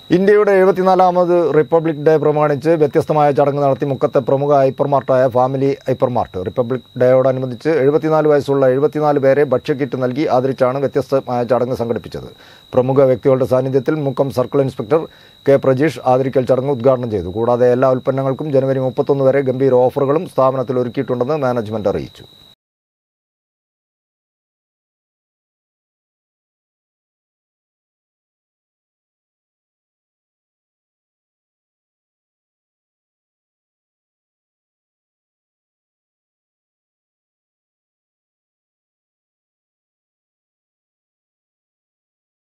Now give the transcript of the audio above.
ഇന്ത്യയുടെ 74ാമത് republic day പ്രമാണിച്ച് വ്യത്യസ്തമായ ചടങ്ങ് നടത്തി മുക്കത്തെ പ്രമുഖ ഹൈപ്പർമാർട്ടായ ഫാമിലി ഹൈപ്പർമാർട്ട് റിപ്പബ്ലിക് ഡേയോടനുബന്ധിച്ച് 74 വയസ്സുള്ള 74 പേരെ ഭക്ഷ്യക്കിറ്റ് നൽകി ആദരിച്ചാണ് വ്യത്യസ്തമായ ചടങ്ങ് സംഘടിപ്പിച്ചത്. പ്രമുഖ വ്യക്തികളുടെ സാന്നിധ്യത്തിൽ Mukkam circle inspector K Prajeesh ആദരിക്കൽ ചടങ്ങ് ഉദ്ഘാടനം ചെയ്തു. കൂടാതെ എല്ലാ ഉൽപ്പന്നങ്ങൾക്കും ജനുവരി 31 വരെ ഗംഭീര ഓഫറുകളും സ്ഥാപനത്തിൽ ഒരുക്കിയിട്ടുണ്ടെന്ന് മാനേജ്മെന്റ് അറിയിച്ചു.